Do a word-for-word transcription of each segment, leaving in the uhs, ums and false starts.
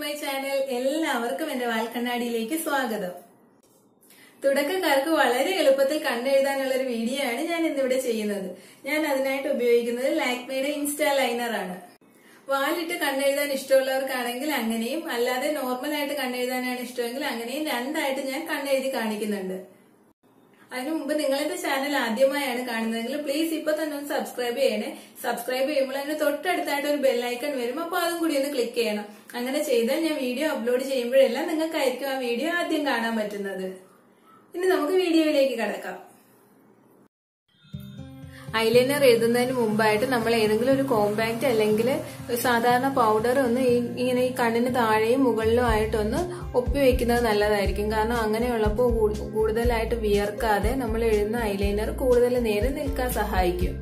My channel. എല്ലാവർക്കും എന്റെ വാൽക്കണ്ണാടിയിലേക്ക് സ്വാഗതം. തുടക്കക്കാർക്ക് വളരെ എളുപ്പത്തിൽ കണ്ണെഴുതാനുള്ള ഒരു വീഡിയോ ആണ് ഞാൻ ഇന്നിവിടെ ചെയ്യുന്നത്. ഞാൻ അതിനായിട്ട് ഉപയോഗിക്കുന്നത് ലാക്മേയുടെ ഇൻസ്റ്റാ ലൈനർ ആണ്. വാലിട്ട് കണ്ണെഴുതാൻ ഇഷ്ടമുള്ളവർക്കാണെങ്കിൽ അങ്ങനെയും, അല്ലാതെ നോർമൽ ആയിട്ട് കണ്ണെഴുതാനാണ് ഇഷ്ടമെങ്കിൽ അങ്ങനെയും രണ്ടായിട്ട് ഞാൻ കണ്ണെഴുതി കാണിക്കുന്നുണ്ട്. അതിനു മുമ്പ് നിങ്ങൾ എന്റെ ചാനൽ ആദ്യമായാണ് കാണുന്നതെങ്കിൽ പ്ലീസ് ഇപ്പൊ തന്നെ ഒന്ന് സബ്സ്ക്രൈബ് ചെയ്യണേ. സബ്സ്ക്രൈബ് ചെയ്യുമ്പോൾ അതിന് തൊട്ടടുത്തായിട്ട് ഒരു ബെല്ലൈക്കൺ വരും, അപ്പൊ അതും കൂടി ഒന്ന് ക്ലിക്ക് ചെയ്യണം. അങ്ങനെ ചെയ്താൽ ഞാൻ വീഡിയോ അപ്ലോഡ് ചെയ്യുമ്പോഴെല്ലാം നിങ്ങൾക്കായിരിക്കും ആ വീഡിയോ ആദ്യം കാണാൻ പറ്റുന്നത്. ഇനി നമുക്ക് വീഡിയോയിലേക്ക് കടക്കാം. ഐലൈനർ എഴുതുന്നതിന് മുമ്പായിട്ട് നമ്മൾ ഏതെങ്കിലും ഒരു കോമ്പാക്ട് അല്ലെങ്കിൽ സാധാരണ പൗഡർ ഒന്ന് ഇങ്ങനെ ഈ കണ്ണിന് താഴെയും മുകളിലും ആയിട്ടൊന്ന് ഒപ്പി വെക്കുന്നത് നല്ലതായിരിക്കും. കാരണം അങ്ങനെയുള്ളപ്പോൾ കൂടുതലായിട്ട് വിയർക്കാതെ നമ്മൾ എഴുതുന്ന ഐലൈനർ കൂടുതൽ നേരം നിൽക്കാൻ സഹായിക്കും.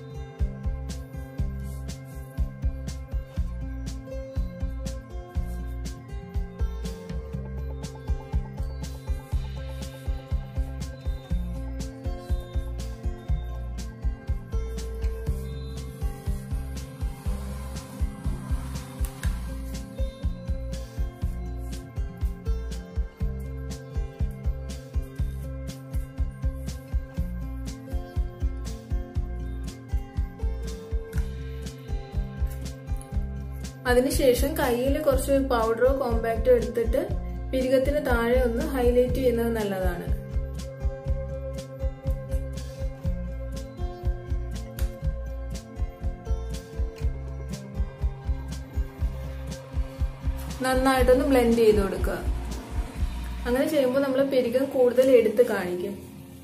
അതിനുശേഷം കയ്യിൽ കുറച്ച് പൗഡറോ കോമ്പാക്റ്റോ എടുത്തിട്ട് പിരികത്തിന് താഴെ ഒന്ന് ഹൈലൈറ്റ് ചെയ്യുന്നത് നല്ലതാണ്. നന്നായിട്ടൊന്ന് ബ്ലെൻഡ് ചെയ്ത് കൊടുക്കുക. അങ്ങനെ ചെയ്യുമ്പോൾ നമ്മൾ പിരികം കൂടുതൽ എടുത്ത് കാണിക്കും.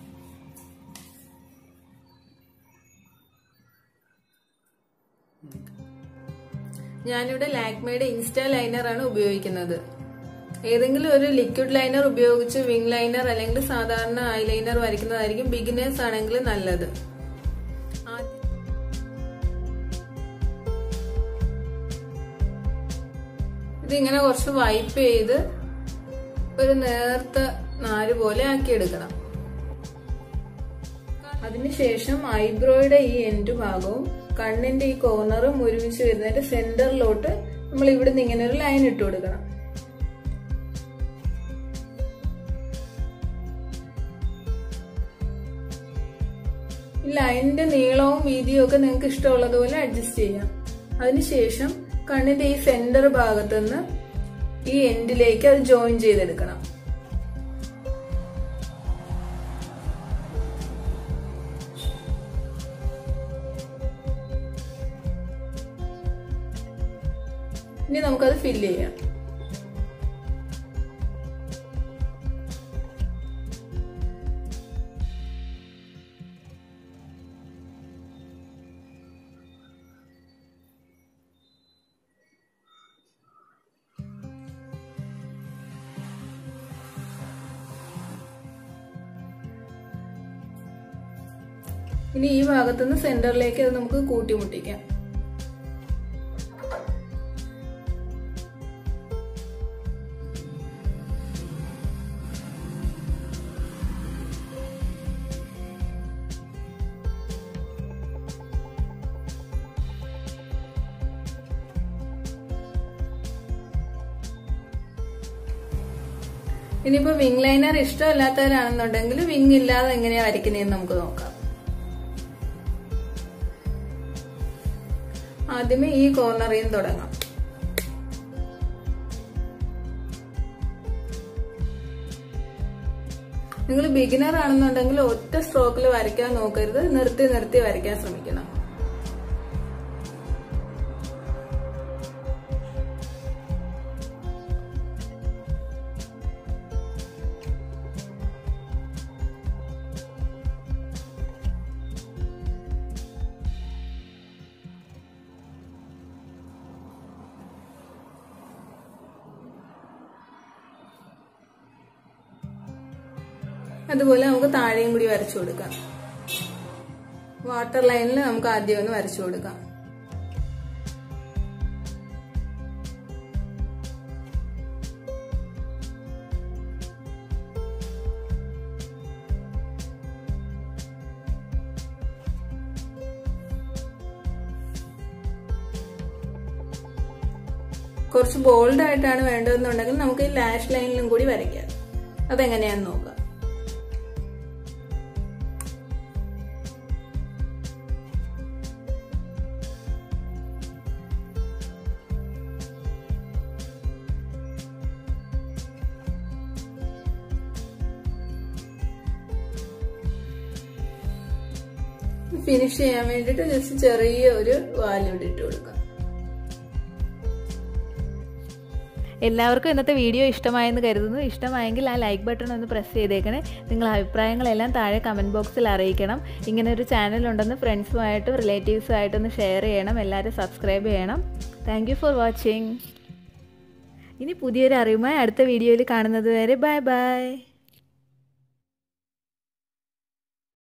ഞാനിവിടെ ലാക്മേയുടെ ഇൻസ്റ്റാ ലൈനർ ആണ് ഉപയോഗിക്കുന്നത്. ഏതെങ്കിലും ഒരു ലിക്വിഡ് ലൈനർ ഉപയോഗിച്ച് വിങ് ലൈനർ അല്ലെങ്കിൽ സാധാരണ ഐലൈനർ വരയ്ക്കുന്നതായിരിക്കും ബിഗിനേഴ്സ് ആണെങ്കിൽ നല്ലത്. ഇതിങ്ങനെ കുറച്ച് വൈപ്പ് ചെയ്ത് ഒരു നേർത്ത നാര് പോലെ ആക്കിയെടുക്കണം. അതിനുശേഷം ഐബ്രോയുടെ ഈ എൻഡ് ഭാഗവും കണ്ണിന്റെ ഈ കോർണറും ഒരുമിച്ച് വരുന്നതിന്റെ സെന്ററിലോട്ട് നമ്മൾ ഇവിടുന്ന് ഇങ്ങനെ ഒരു ലൈൻ ഇട്ട് കൊടുക്കണം. ഈ ലൈനിന്റെ നീളവും വീതിയും ഒക്കെ നിങ്ങൾക്ക് ഇഷ്ടമുള്ളതുപോലെ അഡ്ജസ്റ്റ് ചെയ്യാം. അതിനുശേഷം കണ്ണിന്റെ ഈ സെന്റർ ഭാഗത്തുനിന്ന് ഈ എൻഡിലേക്ക് അത് ജോയിൻ ചെയ്തെടുക്കണം. ഇനി നമുക്കത് ഫില്ല് ചെയ്യാം. ഇനി ഈ ഭാഗത്തുനിന്ന് സെന്ററിലേക്ക് അത് നമുക്ക് കൂട്ടിമുട്ടിക്കാം. ഇനിയിപ്പോ വിങ് ലൈനർ ഇഷ്ടമല്ലാത്തവരാണെന്നുണ്ടെങ്കിൽ വിങ് ഇല്ലാതെ എങ്ങനെയാ വരയ്ക്കുന്നതെന്ന് നമുക്ക് നോക്കാം. ആദ്യമേ ഈ കോർണറിൽ നിന്ന് തുടങ്ങാം. നിങ്ങൾ ബിഗിനർ ആണെന്നുണ്ടെങ്കിൽ ഒറ്റ സ്ട്രോക്കിൽ വരയ്ക്കാൻ നോക്കരുത്, നിർത്തി നിർത്തി വരയ്ക്കാൻ ശ്രമിക്കണം. അതുപോലെ നമുക്ക് താഴെയും കൂടി വരച്ചു കൊടുക്കാം. വാട്ടർ ലൈനിൽ നമുക്ക് ആദ്യം ഒന്ന് വരച്ചു കൊടുക്കാം. കുറച്ച് ബോൾഡ് ആയിട്ടാണ് വേണ്ടതെന്നുണ്ടെങ്കിൽ നമുക്ക് ഈ ലാഷ് ലൈനിലും കൂടി വരയ്ക്കാം. അതെങ്ങനെയാന്ന് നോക്കാം. ഫിനിഷ് ചെയ്യാൻ വേണ്ടിട്ട് ജസ്റ്റ് ചെറിയ ഒരു വാലിവിടെ ഇട്ട് കൊടുക്കാം. എല്ലാവർക്കും ഇന്നത്തെ വീഡിയോ ഇഷ്ടമായെന്ന് കരുതുന്നു. ഇഷ്ടമായെങ്കിൽ ആ ലൈക്ക് ബട്ടൺ ഒന്ന് പ്രസ് ചെയ്തേക്കണേ. നിങ്ങളുടെ അഭിപ്രായങ്ങളെല്ലാം താഴെ കമൻറ്റ് ബോക്സിൽ അറിയിക്കണം. ഇങ്ങനെ ഒരു ചാനൽ ഉണ്ടെന്ന് ഫ്രണ്ട്സുമായിട്ടും റിലേറ്റീവ്സുമായിട്ടൊന്ന് ഷെയർ ചെയ്യണം. എല്ലാവരും സബ്സ്ക്രൈബ് ചെയ്യണം. Thank you for watching. ഇനി പുതിയൊരു അറിവുമായി അടുത്ത വീഡിയോയിൽ കാണുന്നത് വരെ ബൈ ബൈ.